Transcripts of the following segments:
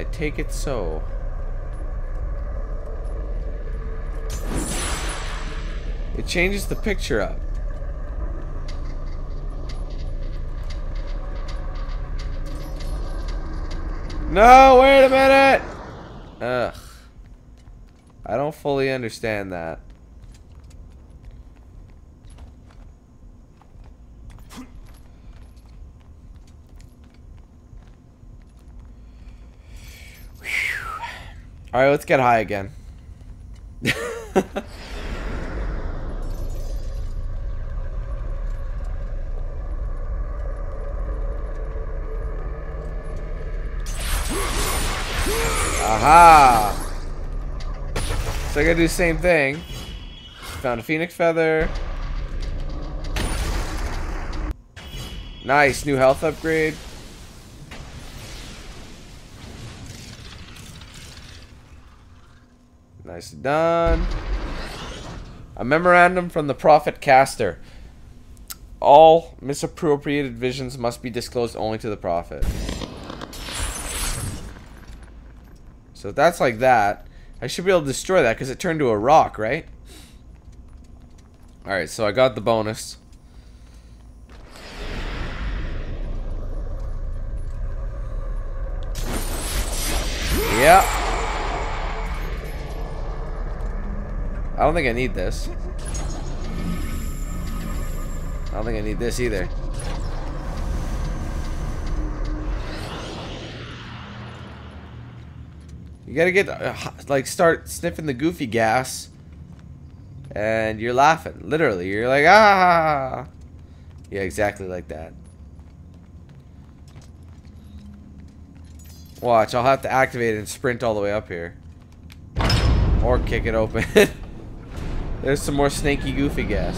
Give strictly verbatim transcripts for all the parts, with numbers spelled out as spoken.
take it so. It changes the picture up. No, wait a minute! Ugh. I don't fully understand that. Alright, let's get high again. Aha! So I gotta do the same thing. Found a phoenix feather. Nice, new health upgrade. Nice done. A memorandum from the Prophet Caster. All misappropriated visions must be disclosed only to the Prophet. So if that's like that, I should be able to destroy that because it turned to a rock, right? Alright, so I got the bonus. Yeah. I don't think I need this. I don't think I need this either. You gotta get, uh, like, start sniffing the goofy gas, and you're laughing. Literally, you're like, ah! Yeah, exactly like that. Watch, I'll have to activate it and sprint all the way up here. Or kick it open. There's some more snaky goofy gas.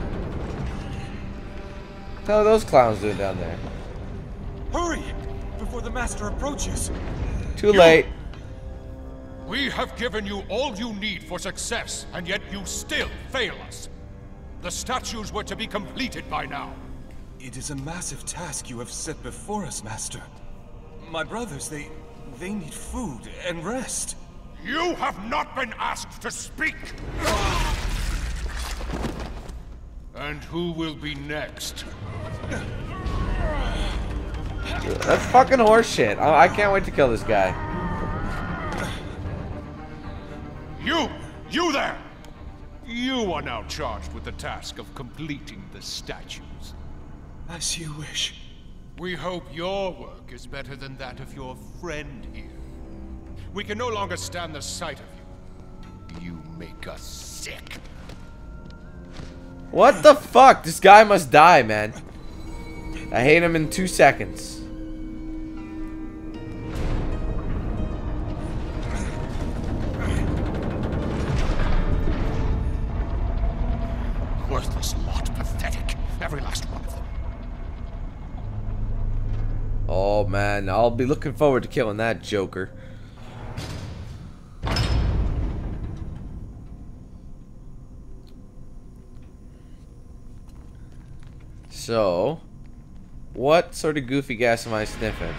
What the hell are those clowns doing down there? Hurry! Before the master approaches. Too late. We have given you all you need for success, and yet you still fail us. The statues were to be completed by now. It is a massive task you have set before us, Master. My brothers, they... they need food and rest. You have not been asked to speak! And who will be next? That's fucking horseshit. I, I can't wait to kill this guy. You! You there! You are now charged with the task of completing the statues. As you wish. We hope your work is better than that of your friend here. We can no longer stand the sight of you. You make us sick. What the fuck? This guy must die, man. I hate him in two seconds. Worthless lot, pathetic. Every last one of them. Oh man, I'll be looking forward to killing that Joker. So, what sort of goofy gas am I sniffing?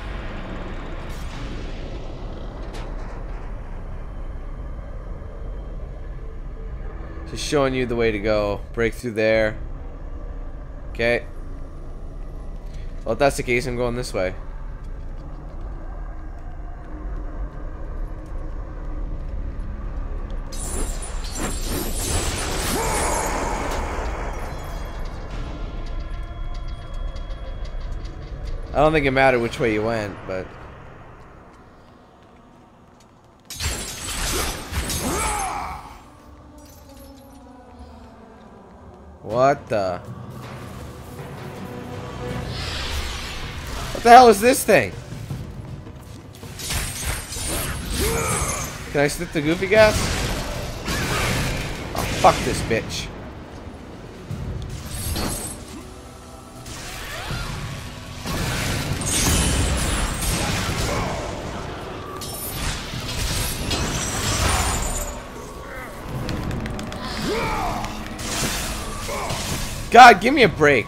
Just showing you the way to go. Break through there. Okay. Well, if that's the case, I'm going this way. I don't think it mattered which way you went, but... What the... What the hell is this thing? Can I sniff the goofy gas? Oh, fuck this bitch. God, give me a break.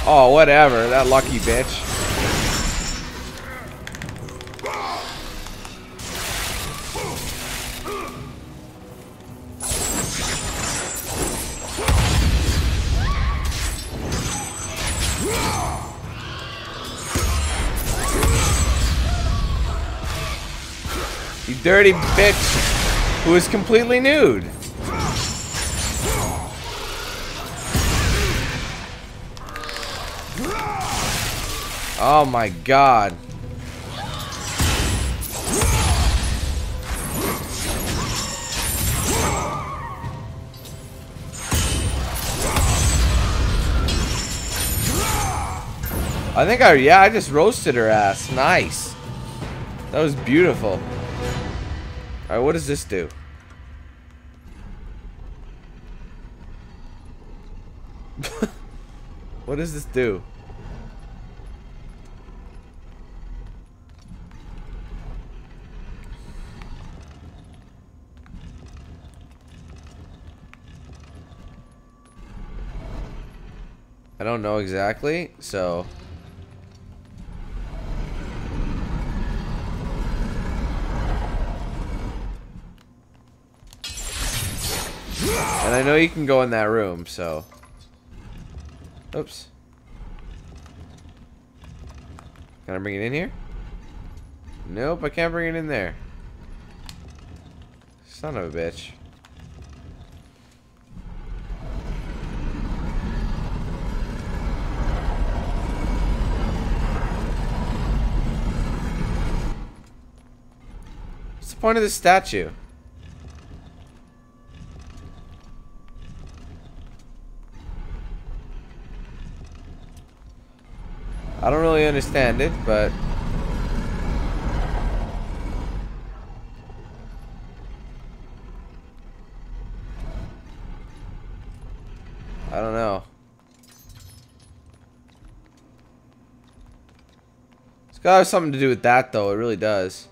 Oh, whatever. That lucky bitch. You dirty bitch who is completely nude. Oh my god. I think I, yeah, I just roasted her ass. Nice. That was beautiful. Alright, what does this do? What does this do? I don't know exactly, so... And I know you can go in that room, so... Oops. Can I bring it in here? Nope, I can't bring it in there. Son of a bitch. What's the point of this statue? I don't really understand it, but I don't know. It's gotta have something to do with that, though. It really does.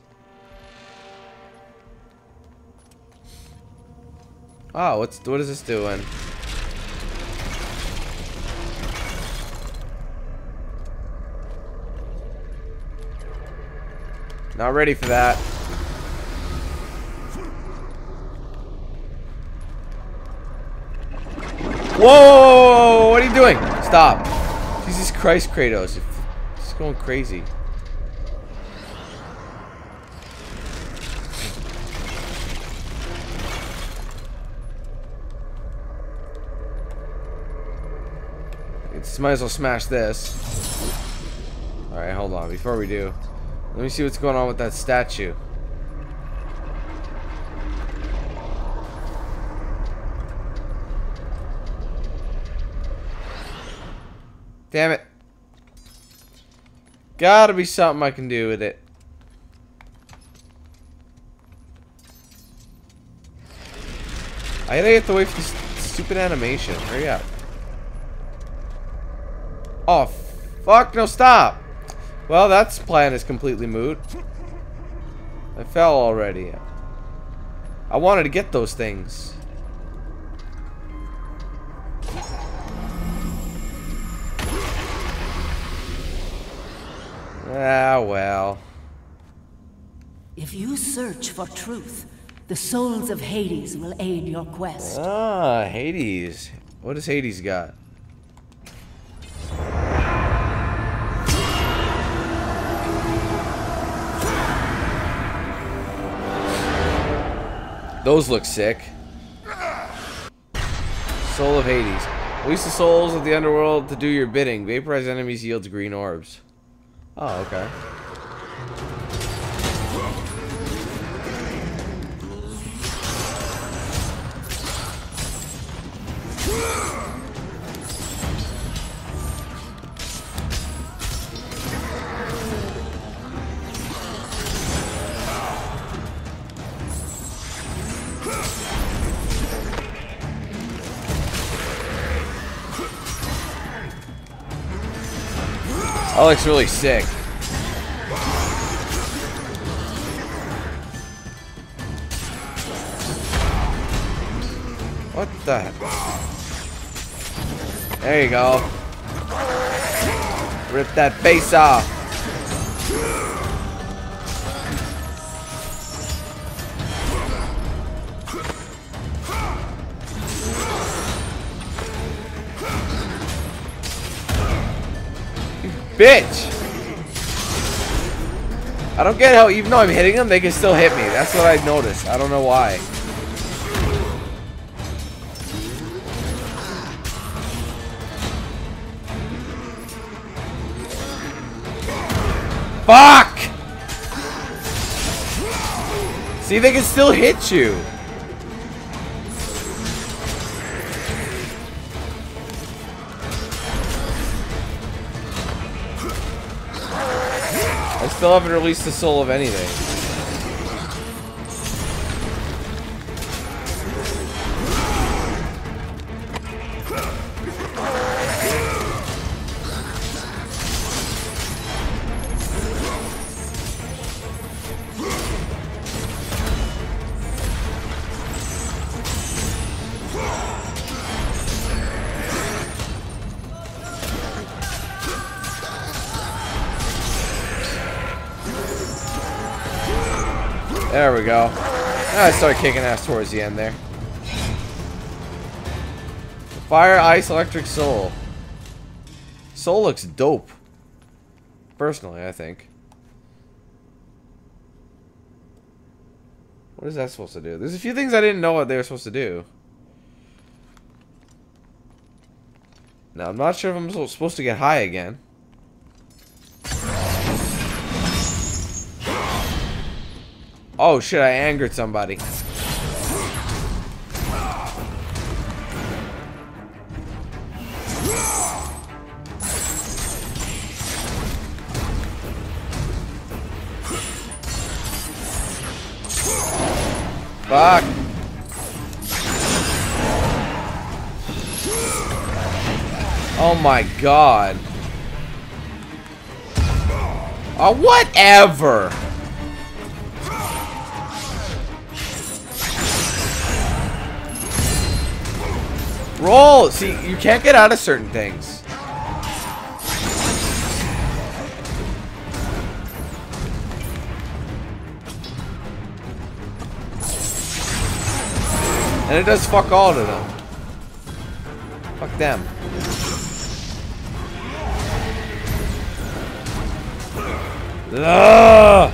Oh, what's what is this doing? Not ready for that. Whoa! What are you doing? Stop. Jesus Christ, Kratos. It's going crazy. It's, might as well smash this. Alright, hold on. Before we do, let me see what's going on with that statue. Damn it. Gotta be something I can do with it. I gotta have to wait for this stupid animation. Hurry up. Oh, fuck. No, stop. Well, that plan is completely moot. I fell already. I wanted to get those things. Ah, well. If you search for truth, the souls of Hades will aid your quest. Ah, Hades. What does Hades got? Those look sick. Soul of Hades. Release the souls of the underworld to do your bidding. Vaporize enemies yields green orbs. Oh, okay. That looks really sick. What the heck? There you go. Rip that face off. Bitch! I don't get how even though I'm hitting them, they can still hit me. That's what I noticed. I don't know why. Fuck! See, they can still hit you. I still haven't released the soul of anything. There we go. I started kicking ass towards the end there. Fire, ice, electric, soul. Soul looks dope. Personally, I think. What is that supposed to do? There's a few things I didn't know what they were supposed to do. Now, I'm not sure if I'm supposed to get high again. Oh shit, I angered somebody. Fuck. Oh my god. Oh, whatever. Roll! See, you can't get out of certain things. And it does fuck all to them. Fuck them. Ugh!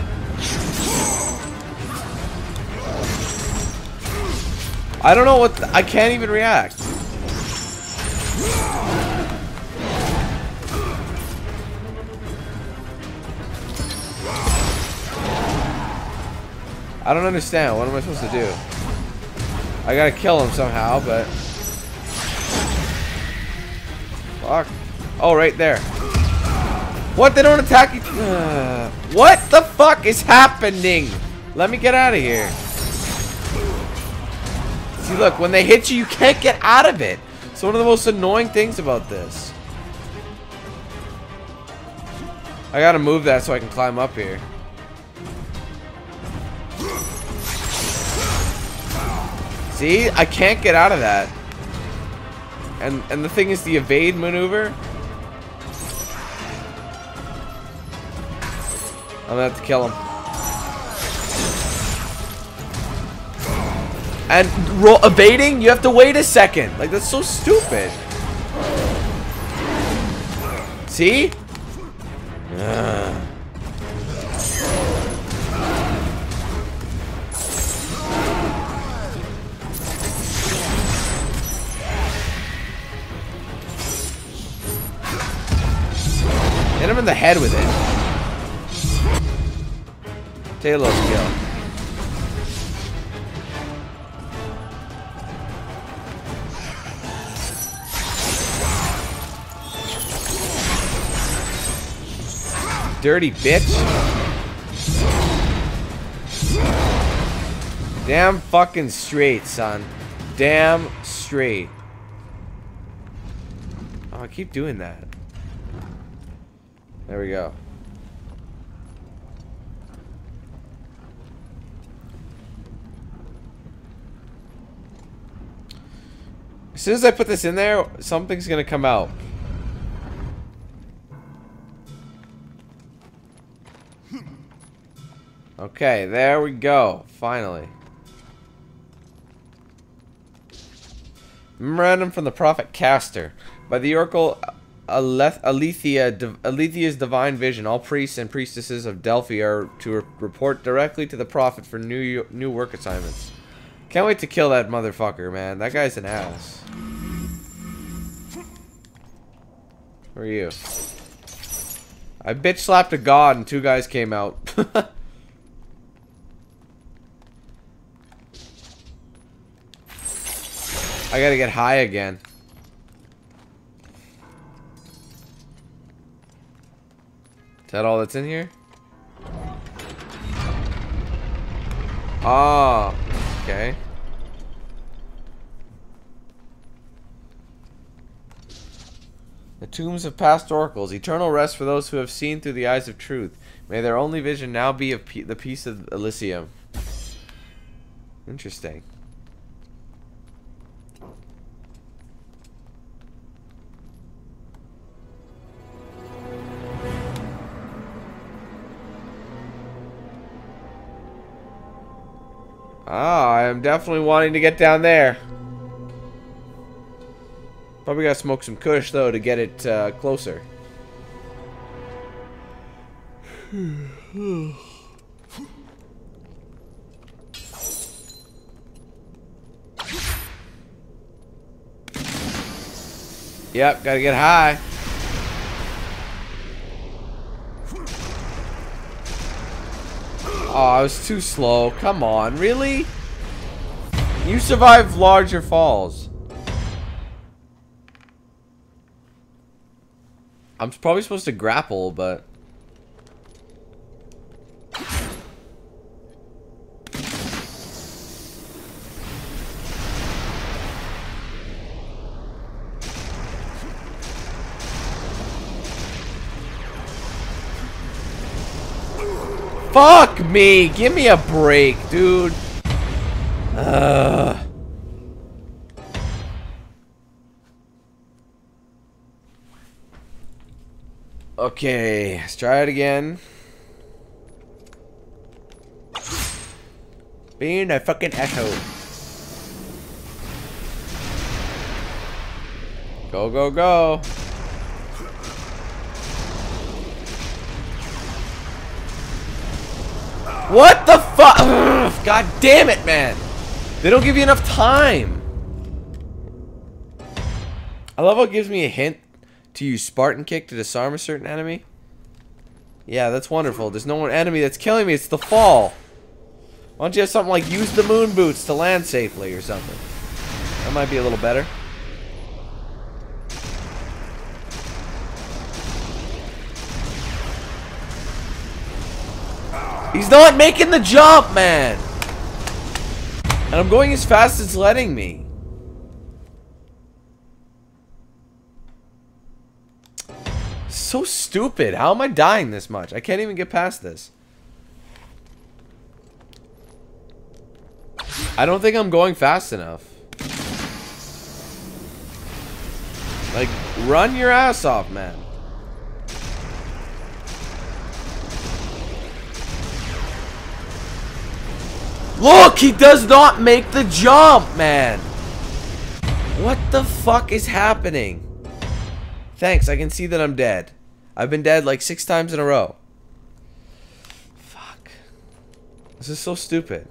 I don't know what th I can't even react. I don't understand. What am I supposed to do? I gotta kill him somehow, but... Fuck. Oh, right there. What? They don't attack each... Uh, what the fuck is happening? Let me get out of here. See, look. When they hit you, you can't get out of it. It's one of the most annoying things about this. I gotta move that so I can climb up here. See? I can't get out of that. And and the thing is the evade maneuver. I'm gonna have to kill him. And ro evading, you have to wait a second. Like, that's so stupid. See? Ugh. Hit him in the head with it. Talos kill. Dirty bitch. Damn fucking straight, son. Damn straight. Oh, I keep doing that. There we go. As soon as I put this in there, something's gonna come out. Okay, there we go. Finally. Memorandum from the Prophet Castor. By the Oracle Aleth Alethea, Alethea's divine vision, all priests and priestesses of Delphi are to re report directly to the Prophet for new new work assignments. Can't wait to kill that motherfucker, man. That guy's an ass. Who are you? I bitch slapped a god and two guys came out. I gotta get high again. Is that all that's in here? Ah, okay. The tombs of past oracles, eternal rest for those who have seen through the eyes of truth. May their only vision now be of pe the peace of Elysium. Interesting. Ah, I am definitely wanting to get down there. Probably gotta smoke some kush though to get it uh, closer. Yep, gotta get high. Oh, I was too slow. Come on, really? You survived larger falls. I'm probably supposed to grapple, but... Fuck me! Give me a break, dude. Ugh. Okay, let's try it again. Being a fucking asshole. Go, go, go. What the fuck? God damn it, man. They don't give you enough time. I love how it gives me a hint to use Spartan Kick to disarm a certain enemy. Yeah, that's wonderful. There's no one enemy that's killing me. It's the fall. Why don't you have something like use the moon boots to land safely or something? That might be a little better. He's not making the jump, man. And I'm going as fast as it's letting me. So stupid. How am I dying this much? I can't even get past this. I don't think I'm going fast enough. Like, run your ass off, man. Look, he does not make the jump, man. What the fuck is happening? Thanks, I can see that I'm dead. I've been dead like six times in a row. Fuck. This is so stupid.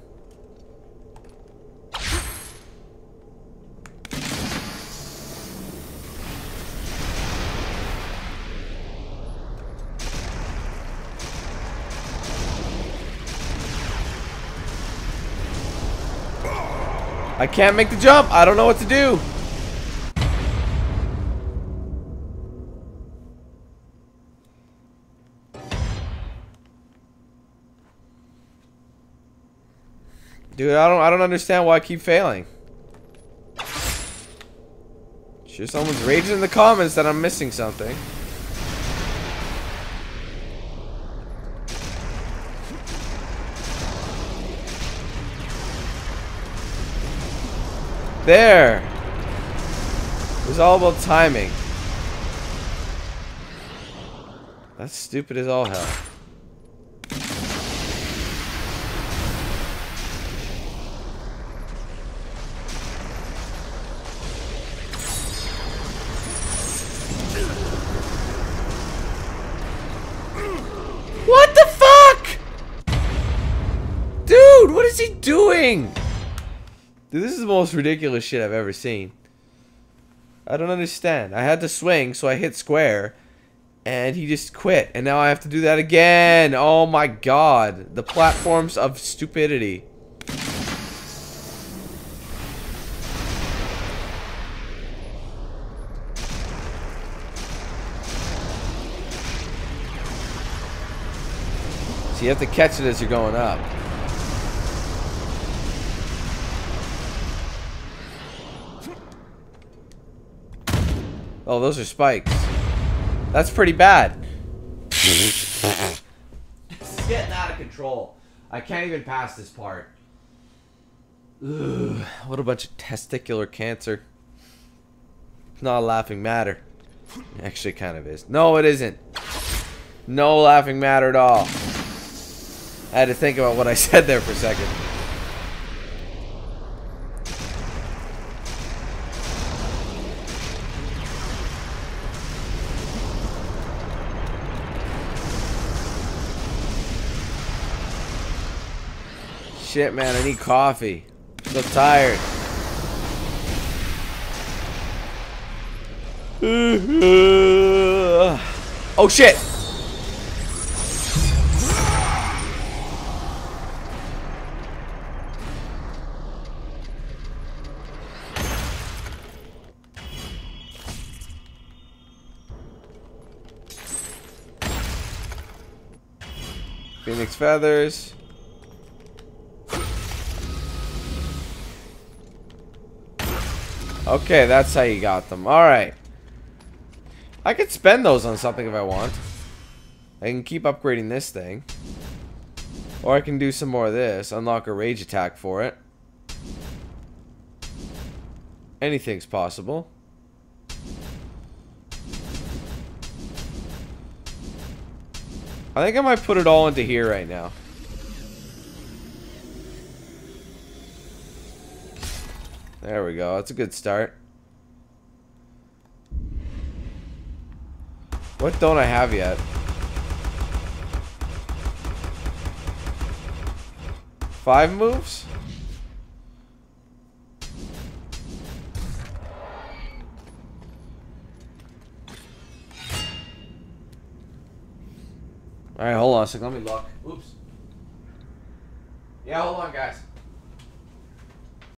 I can't make the jump. I don't know what to do. Dude, I don't I don't understand why I keep failing. Sure, someone's raging in the comments that I'm missing something. There. It was all about timing. That's stupid as all hell. swing? Dude, this is the most ridiculous shit I've ever seen. I don't understand. I had to swing, so I hit square, and he just quit. And now I have to do that again. Oh my god. The platforms of stupidity. So you have to catch it as you're going up. Oh, those are spikes. That's pretty bad. This is getting out of control. I can't even pass this part. Ugh, what a bunch of testicular cancer. It's not a laughing matter. It actually kind of is. No, it isn't. No laughing matter at all. I had to think about what I said there for a second. Shit, man, I need coffee. I'm so tired. Oh, shit! Phoenix feathers. Okay, that's how you got them. Alright. I could spend those on something if I want. I can keep upgrading this thing. Or I can do some more of this. Unlock a rage attack for it. Anything's possible. I think I might put it all into here right now. There we go. That's a good start. What don't I have yet? Five moves? Alright, hold on a second. Let me look. Oops. Yeah, hold on, guys.